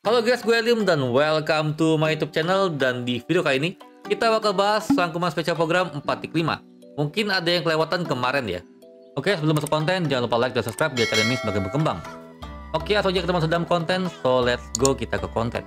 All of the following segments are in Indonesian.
Halo guys, gue Lim dan welcome to my YouTube channel. Dan di video kali ini kita bakal bahas rangkuman spesial program 4.5. Mungkin ada yang kelewatan kemarin ya. Oke, sebelum masuk konten jangan lupa like dan subscribe biar channel ini semakin berkembang. Oke, langsung aja kita masuk dalam konten. So let's go, kita ke konten.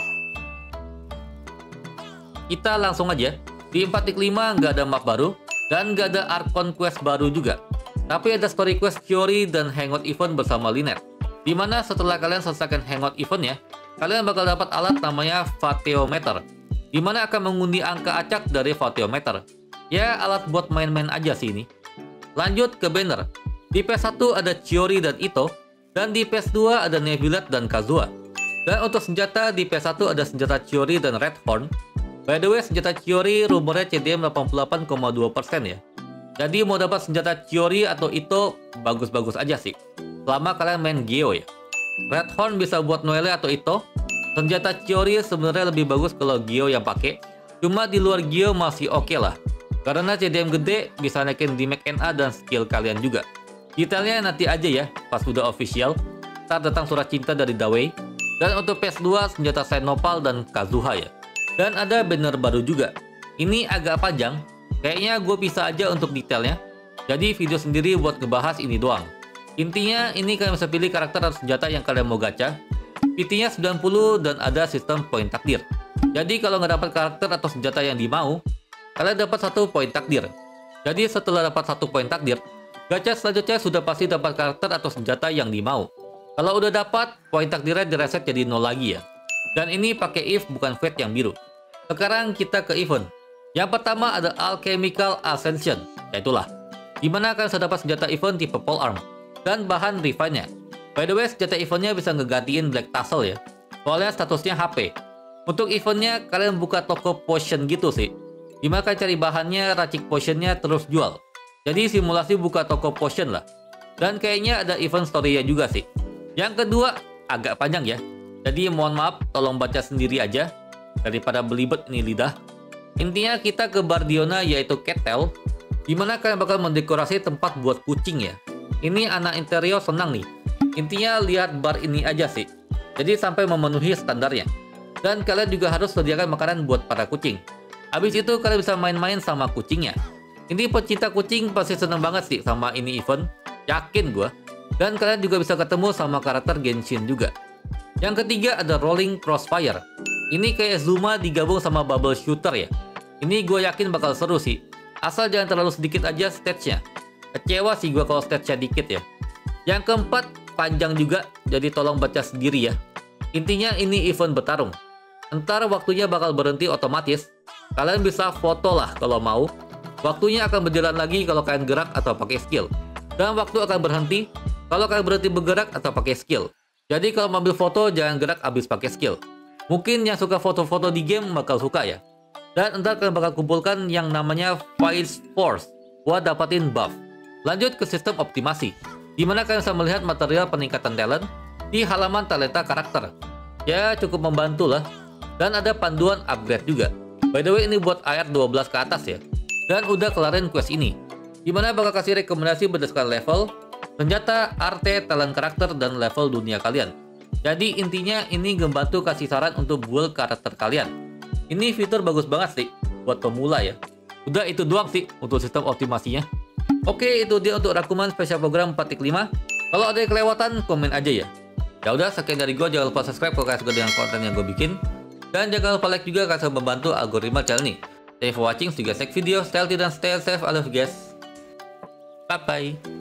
Kita langsung aja. Di 4.5 nggak ada map baru dan nggak ada Arc Conquest baru juga. Tapi ada story quest Chiori dan hangout event bersama Lynette. Dimana setelah kalian selesaikan hangout eventnya, kalian bakal dapat alat namanya Vateometer, dimana akan mengundi angka acak dari Vateometer. Ya, alat buat main-main aja sih ini. Lanjut ke banner. Di PS1 ada Chiori dan Ito, dan di PS2 ada Neuvillette dan Kazuha. Dan untuk senjata, di PS1 ada senjata Chiori dan Redhorn. By the way, senjata Chiori rumornya CDM 88,2% ya. Jadi mau dapat senjata Chiori atau Ito, bagus-bagus aja sih, selama kalian main Geo ya. Redhorn bisa buat Noelle atau Ito. Senjata Chiori sebenarnya lebih bagus kalau Geo yang pakai. Cuma di luar Geo masih oke lah, karena CDM gede bisa naikin damage NA dan skill kalian juga. Detailnya nanti aja ya, pas udah official. Ntar datang surat cinta dari Dawei. Dan untuk PS2 senjata Sinopal dan Kazuha ya. Dan ada banner baru juga. Ini agak panjang, kayaknya gue bisa aja untuk detailnya. Jadi video sendiri buat ngebahas ini doang. Intinya ini kalian bisa pilih karakter atau senjata yang kalian mau gacha. PT-nya 90 dan ada sistem poin takdir. Jadi kalau nggak dapat karakter atau senjata yang dimau, kalian dapat 1 poin takdir. Jadi setelah dapat 1 poin takdir, gacha selanjutnya sudah pasti dapat karakter atau senjata yang dimau. Kalau udah dapat, poin takdirnya direset jadi 0 lagi ya. Dan ini pakai if bukan fate yang biru. Sekarang kita ke event. Yang pertama ada Alchemical Ascension, yaitulah dimana kalian bisa dapat senjata event tipe polearm dan bahan refine-nya. By the way, senjata eventnya bisa ngegantiin Black Tassel ya, soalnya statusnya HP. Untuk eventnya, kalian buka toko potion gitu sih, dimana kalian cari bahannya, racik potionnya, terus jual. Jadi simulasi buka toko potion lah. Dan kayaknya ada event story-nya juga sih. Yang kedua, agak panjang ya, jadi mohon maaf, tolong baca sendiri aja, daripada belibet ini lidah. Intinya kita ke Bardiona yaitu Ketel, dimana kalian bakal mendekorasi tempat buat kucing ya. Ini anak interior senang nih. Intinya lihat bar ini aja sih. Jadi sampai memenuhi standarnya. Dan kalian juga harus sediakan makanan buat para kucing. Habis itu kalian bisa main-main sama kucingnya. Ini pecinta kucing pasti seneng banget sih sama ini event. Yakin gua. Dan kalian juga bisa ketemu sama karakter Genshin juga. Yang ketiga ada Rolling Crossfire. Ini kayak Zuma digabung sama Bubble Shooter ya. Ini gue yakin bakal seru sih. Asal jangan terlalu sedikit aja stage-nya. Kecewa sih gue kalau stage-nya dikit ya. Yang keempat, panjang juga, jadi tolong baca sendiri ya. Intinya ini event bertarung. Ntar waktunya bakal berhenti otomatis. Kalian bisa foto lah kalau mau. Waktunya akan berjalan lagi kalau kalian gerak atau pakai skill. Dan waktu akan berhenti kalau kalian berhenti bergerak atau pakai skill. Jadi kalau mau ambil foto jangan gerak abis pakai skill. Mungkin yang suka foto-foto di game bakal suka ya. Dan ntar kalian bakal kumpulkan yang namanya Files Force buat dapatin buff. Lanjut ke sistem optimasi, dimana kalian bisa melihat material peningkatan talent di halaman talenta karakter. Ya cukup membantu lah. Dan ada panduan upgrade juga. By the way ini buat AR 12 ke atas ya. Dan udah kelarin quest ini, dimana bakal kasih rekomendasi berdasarkan level, senjata, arte, talent karakter, dan level dunia kalian. Jadi intinya ini ngebantu kasih saran untuk build karakter kalian. Ini fitur bagus banget sih buat pemula ya. Udah itu doang sih untuk sistem optimasinya. Oke, itu dia untuk rangkuman spesial program 4.5. Kalau ada yang kelewatan, komen aja ya. Ya udah, sekian dari gue. Jangan lupa subscribe kalau kalian suka dengan konten yang gue bikin. Dan jangan lupa like juga karena membantu algoritma channel ini. Thank you for watching. See you guys next video. Stay healthy dan stay safe. I love you guys. Bye bye.